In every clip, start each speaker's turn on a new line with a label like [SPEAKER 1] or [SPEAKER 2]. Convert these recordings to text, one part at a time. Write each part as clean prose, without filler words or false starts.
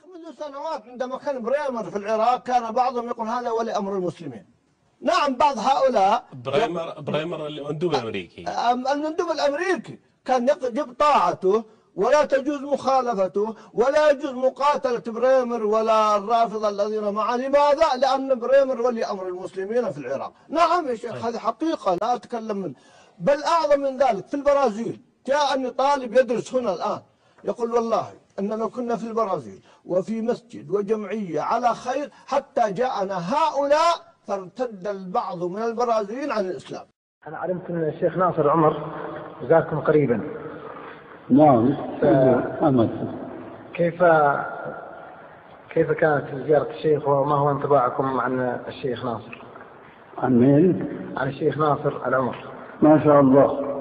[SPEAKER 1] أخي منذ سنوات عندما كان بريمر في العراق كان بعضهم يقول هذا ولي أمر المسلمين. نعم بعض هؤلاء
[SPEAKER 2] بريمر المندوب الأمريكي،
[SPEAKER 1] المندوب الأمريكي كان يجب طاعته ولا تجوز مخالفته ولا يجوز مقاتلة بريمر ولا الرافضة الذين معه. لماذا؟ لأن بريمر ولي أمر المسلمين في العراق. نعم يا شيخ هذه حقيقة لا أتكلم منه. بل أعظم من ذلك في البرازيل جاءني طالب يدرس هنا الآن يقول والله أننا كنا في البرازيل وفي مسجد وجمعية على خير حتى جاءنا هؤلاء فارتد البعض من البرازيليين عن الإسلام.
[SPEAKER 3] أنا علمت أن الشيخ ناصر عمر زاركم قريبا.
[SPEAKER 4] نعم.
[SPEAKER 3] كيف كانت زيارة الشيخ وما هو انطباعكم عن الشيخ ناصر؟
[SPEAKER 4] عن مين؟
[SPEAKER 3] عن الشيخ ناصر العمر.
[SPEAKER 4] ما شاء الله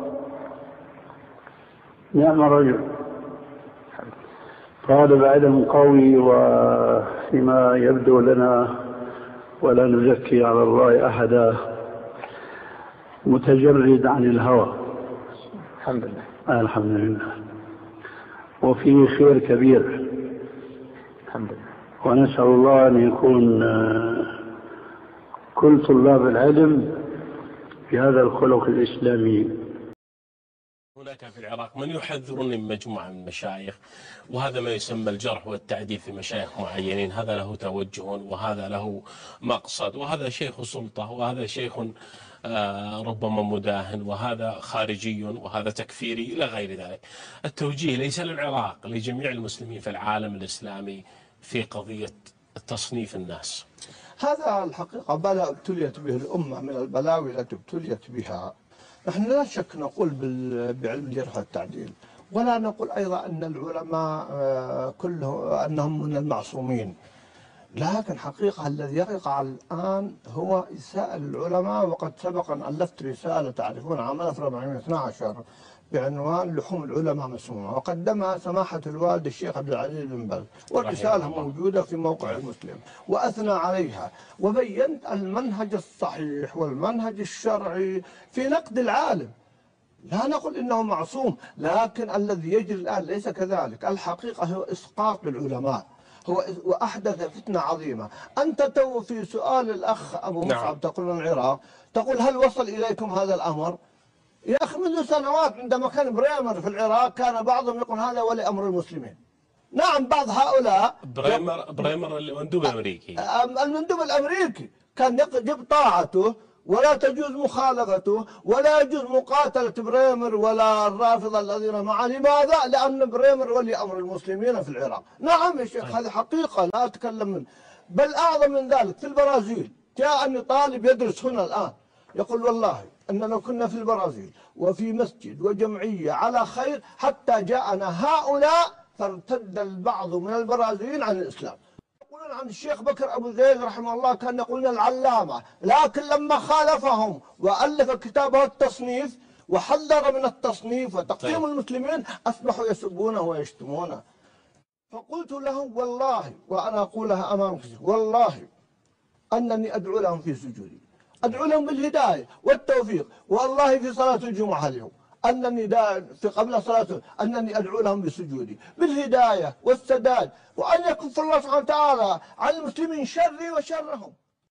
[SPEAKER 4] نعم رجل، طالب علم قوي وفيما يبدو لنا ولا نزكي على الله أحدا متجرد عن الهوى.
[SPEAKER 3] الحمد لله.
[SPEAKER 4] الحمد لله. وفيه خير كبير
[SPEAKER 3] الحمد لله.
[SPEAKER 4] ونسأل الله أن يكون كل طلاب العلم بهذا الخلق الإسلامي.
[SPEAKER 2] هناك في العراق من يحذرون من مجموعة من المشايخ، وهذا ما يسمى الجرح والتعديل في مشايخ معينين، هذا له توجه وهذا له مقصد، وهذا شيخ سلطة وهذا شيخ ربما مداهن وهذا خارجي وهذا تكفيري إلى غير ذلك. التوجيه ليس للعراق، لجميع المسلمين في العالم الإسلامي في قضية تصنيف الناس.
[SPEAKER 1] هذا الحقيقة بلاء ابتليت به الأمة من البلاوي التي ابتليت بها. نحن لا شك نقول بعلم الجرح والتعديل، ولا نقول أيضا أن العلماء كله أنهم من المعصومين، لكن حقيقة الذي يقع الآن هو إساءة العلماء. وقد سبق أن ألفت رسالة تعرفون عام 1412 بعنوان لحوم العلماء مسمومة، وقدمها سماحة الوالد الشيخ عبد العزيز بن باز، والرسالة موجودة في موقع المسلم، وأثنى عليها وبينت المنهج الصحيح والمنهج الشرعي في نقد العالم. لا نقول إنه معصوم، لكن الذي يجري الآن ليس كذلك. الحقيقة هو إسقاط للعلماء، هو وأحدث فتنة عظيمة. أنت تو في سؤال الأخ أبو مصعب تقول من العراق، تقول هل وصل إليكم هذا الأمر؟ يا أخي منذ سنوات عندما كان بريمر في العراق كان بعضهم يقول هذا ولي أمر المسلمين. نعم بعض هؤلاء
[SPEAKER 2] بريمر المندوب الأمريكي،
[SPEAKER 1] المندوب الأمريكي كان يجب طاعته ولا تجوز مخالفته ولا يجوز مقاتلة بريمر ولا الرافضة الذين معه. لماذا؟ لأن بريمر ولي أمر المسلمين في العراق. نعم يا شيخ هذه حقيقة لا أتكلم منه. بل أعظم من ذلك في البرازيل جاءني طالب يدرس هنا الآن يقول والله أننا كنا في البرازيل وفي مسجد وجمعية على خير حتى جاءنا هؤلاء فارتد البعض من البرازيليين عن الإسلام. يقولون عن الشيخ بكر أبو زيد رحمه الله كان يقولون العلامة، لكن لما خالفهم وألف كتابه التصنيف وحذر من التصنيف وتقسيم المسلمين أصبحوا يسبونه ويشتمونه. فقلت لهم والله وأنا أقولها أمامك والله أنني أدعو لهم في سجودي، أدعو لهم بالهداية والتوفيق. والله في صلاة الجمعة اليوم أنني في قبل صلاة أنني أدعو لهم بسجودي بالهداية والسداد، وأن يكف الله سبحانه وتعالى عن المسلمين شري وشرهم.